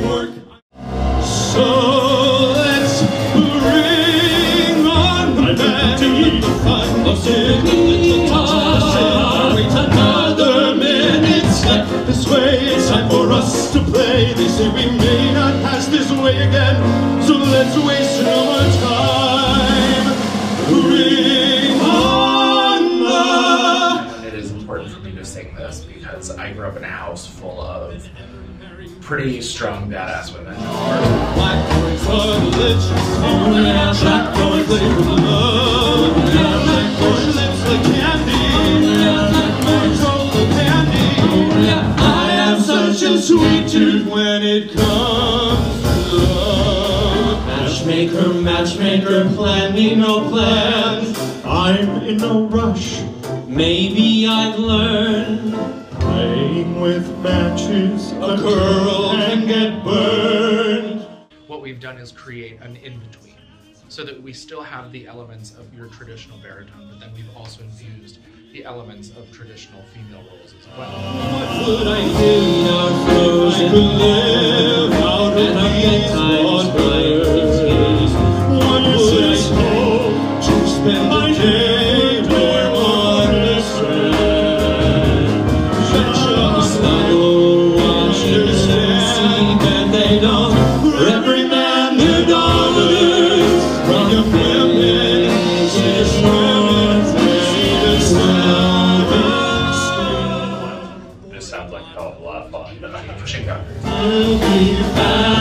work. So let's bring on the band to eat the fun. Of singing wait another minute. Step this way, it's time for us to play. They say we may not pass this way again, so let's waste no more time. Bring on the... It is important for me to sing this because I grew up in a house full of pretty strong badass women. Black boys are delicious. Black boys play with love. Black boys lips like candy. Black boys roll the candy. I have such a sweet tooth when it comes to love. Matchmaker, matchmaker, plan me no plans. I'm in no rush. Maybe I've learned. Playing with matches, a girl can get burned. What we've done is create an in-between, so that we still have the elements of your traditional baritone, but then we've also infused the elements of traditional female roles as well. What would I do now if I could live out of these waters? What would I do to spend my day doing on this strand? They don't, for every man their daughters, from the women to the swans. This sounds like a hell of a lot of fun. Pushing boundaries. I'll be back.